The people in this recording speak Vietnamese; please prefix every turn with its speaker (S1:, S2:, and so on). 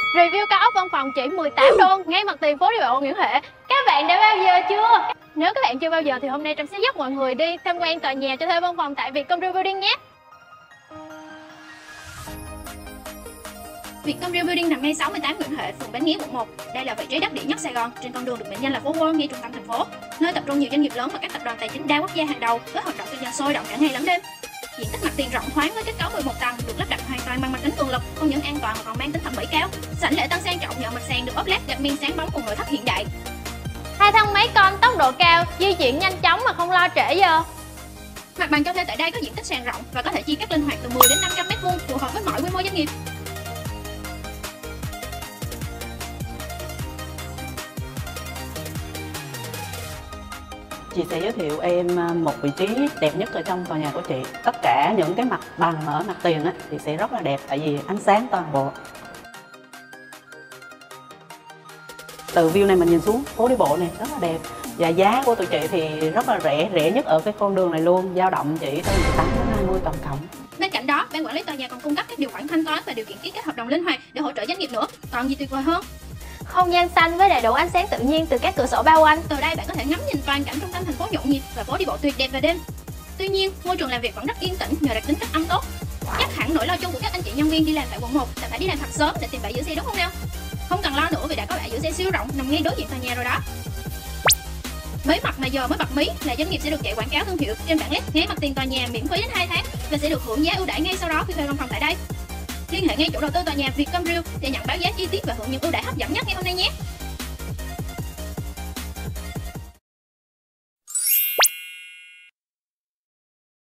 S1: Review cao ốc văn phòng chỉ 18 đô ngay mặt tiền phố đi bộ Nguyễn Huệ. Các bạn đã bao giờ chưa? Nếu các bạn chưa bao giờ thì hôm nay Trâm sẽ dắt mọi người đi tham quan tòa nhà cho thuê văn phòng tại Vietcomreal Building nhé. Vietcomreal Building nằm ngay 68 Nguyễn Huệ, phường Bến Nghé, quận 1. Đây là vị trí đắc địa nhất Sài Gòn, trên con đường được mệnh danh là phố Wall ngay trung tâm thành phố, nơi tập trung nhiều doanh nghiệp lớn và các tập đoàn tài chính đa quốc gia hàng đầu với hoạt động kinh doanh sôi động cả ngày lẫn đêm. Diện tích mặt tiền rộng thoáng với kết cấu 11 tầng được lắp đặt hoàn toàn bằng mặt kính cường lực, không những an toàn mà còn mang tính thẩm mỹ cao. Sảnh lễ tân sang trọng nhờ mặt sàn được ốp led gạch miếng sáng bóng cùng nội thất hiện đại. Hai thang máy con tốc độ cao, di chuyển nhanh chóng mà không lo trễ giờ. Mặt bằng cho thuê tại đây có diện tích sàn rộng và có thể chia cắt linh hoạt từ 10 đến 500 m2, phù hợp với mọi quy mô doanh nghiệp.
S2: Chị sẽ giới thiệu em một vị trí đẹp nhất ở trong tòa nhà của chị. Tất cả những cái mặt bằng ở mặt tiền á, thì sẽ rất là đẹp tại vì ánh sáng toàn bộ. Từ view này mình nhìn xuống phố đi bộ này rất là đẹp. Và giá của tụi chị thì rất là rẻ nhất ở cái con đường này luôn, dao động chỉ từ 18 đến 20 tổng cộng.
S1: Bên cạnh đó, ban quản lý tòa nhà còn cung cấp các điều khoản thanh toán và điều kiện ký kết hợp đồng linh hoạt để hỗ trợ doanh nghiệp nữa. Còn gì tuyệt vời hơn? Không gian xanh với đầy đủ ánh sáng tự nhiên từ các cửa sổ bao quanh. Từ đây bạn có thể ngắm nhìn toàn cảnh trung tâm thành phố nhộn nhịp và phố đi bộ tuyệt đẹp về đêm. Tuy nhiên, môi trường làm việc vẫn rất yên tĩnh nhờ đặc tính cách âm tốt. Chắc hẳn nỗi lo chung của các anh chị nhân viên đi làm tại quận 1 là phải đi làm thật sớm để tìm bãi giữ xe, đúng không nào? Không cần lo nữa vì đã có bãi giữ xe siêu rộng nằm ngay đối diện tòa nhà rồi đó. Mới mặt mà giờ mới bật mí là doanh nghiệp sẽ được chạy quảng cáo thương hiệu trên bảng led ngay mặt tiền tòa nhà miễn phí đến 2 tháng và sẽ được hưởng giá ưu đãi ngay sau đó khi thuê văn phòng tại đây. Liên hệ ngay chủ đầu tư tòa nhà Vietcomreal để nhận báo giá chi tiết và hưởng những ưu đãi hấp dẫn nhất ngay hôm nay nhé.